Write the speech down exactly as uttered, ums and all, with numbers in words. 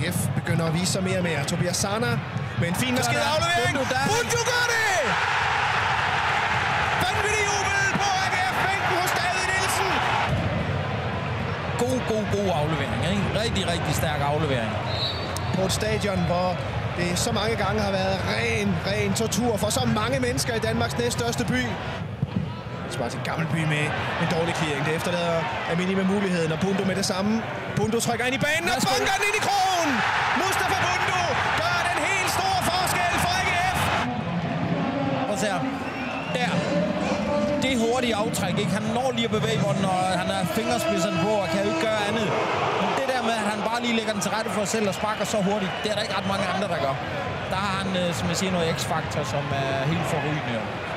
F begynder at vise sig mere og mere. Tobias Sana med en fin besked aflevering. Bundu gør det! Vanvittig jubel på A G F-bænken hos David Nielsen. God, god, god aflevering, ikke? Rigtig, rigtig stærk aflevering. På et stadion, hvor det så mange gange har været ren, ren tortur for så mange mennesker i Danmarks næststørste by. Martin Gammelby med en dårlig clearing. Det efterlader Amini med muligheden, og Bundu med det samme. Bundu trykker ind i banen og bunker den ind i krogen. Mustafa Bundu gør den helt store forskel for A G F. Og så der. Det er hurtigt aftræk, ikke? Han når lige at bevæge bolden, og han har fingerspidserne på og kan jo ikke gøre andet. Men det der med, at han bare lige lægger den til rette for sig selv og sparker så hurtigt, det er der ikke ret mange andre, der gør. Der har han, som jeg siger, noget x-faktor, som er helt forrygende.